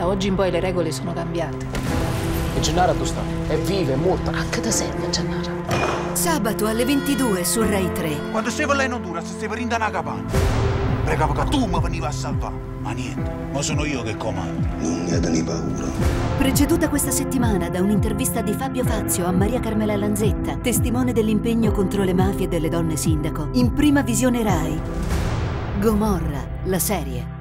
Da oggi in poi le regole sono cambiate. E Gennara dove sta? È viva, è morta. Anche te serve, Gennara. Sabato alle 22 su Rai 3. Quando stavo là in Honduras, stavo rinda una capanna. Pregavo che tu mi veniva a salvare. Ma niente, ma sono io che comando. Non ne hai paura. Preceduta questa settimana da un'intervista di Fabio Fazio a Maria Carmela Lanzetta, testimone dell'impegno contro le mafie e delle donne sindaco. In prima visione Rai. Gomorra, la serie.